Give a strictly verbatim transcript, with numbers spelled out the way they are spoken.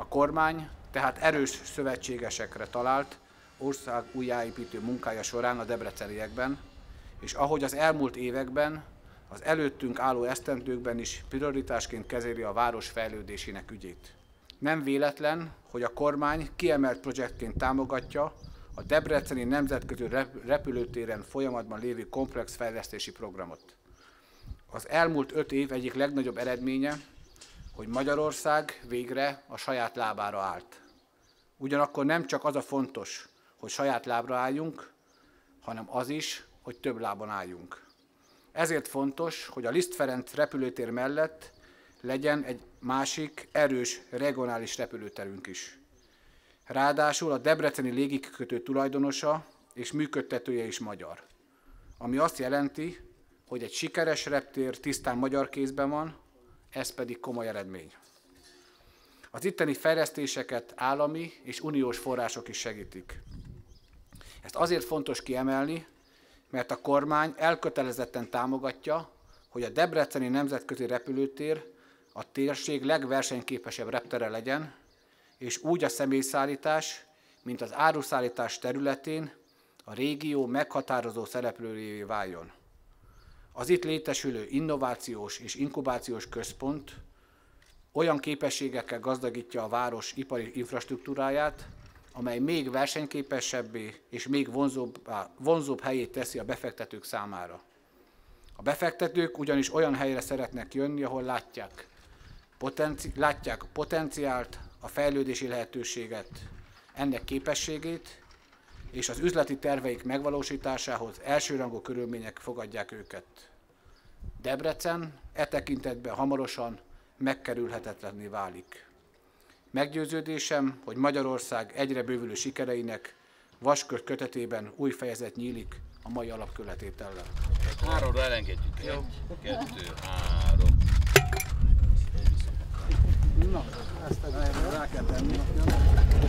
kormány tehát erős szövetségesekre talált ország újjáépítő munkája során a debreceniekben, és ahogy az elmúlt években, az előttünk álló esztendőkben is prioritásként kezeli a város fejlődésének ügyét. Nem véletlen, hogy a kormány kiemelt projektként támogatja a Debreceni Nemzetközi Repülőtéren folyamatban lévő komplex fejlesztési programot. Az elmúlt öt év egyik legnagyobb eredménye, hogy Magyarország végre a saját lábára állt. Ugyanakkor nem csak az a fontos, hogy saját lábra álljunk, hanem az is, hogy több lábon álljunk. Ezért fontos, hogy a Liszt Ferenc repülőtér mellett legyen egy másik erős regionális repülőterünk is. Ráadásul a debreceni légikikötő tulajdonosa és működtetője is magyar, ami azt jelenti, hogy egy sikeres reptér tisztán magyar kézben van, ez pedig komoly eredmény. Az itteni fejlesztéseket állami és uniós források is segítik. Ezt azért fontos kiemelni, mert a kormány elkötelezetten támogatja, hogy a Debreceni Nemzetközi Repülőtér a térség legversenyképesebb reptere legyen, és úgy a személyszállítás, mint az áruszállítás területén a régió meghatározó szereplőjévé váljon. Az itt létesülő innovációs és inkubációs központ olyan képességekkel gazdagítja a város ipari infrastruktúráját, amely még versenyképesebbé és még vonzóbb, vonzóbb helyét teszi a befektetők számára. A befektetők ugyanis olyan helyre szeretnek jönni, ahol látják, potenci- látják a potenciált, a fejlődési lehetőséget, ennek képességét, és az üzleti terveik megvalósításához elsőrangú körülmények fogadják őket. Debrecen e tekintetben hamarosan megkerülhetetlenné válik. Meggyőződésem, hogy Magyarország egyre bővülő sikereinek vaskör kötetében új fejezet nyílik a mai alapkőletétellel. Háromra elengedjük. Egy, kettő, három. Na, ezt rá kell tenni.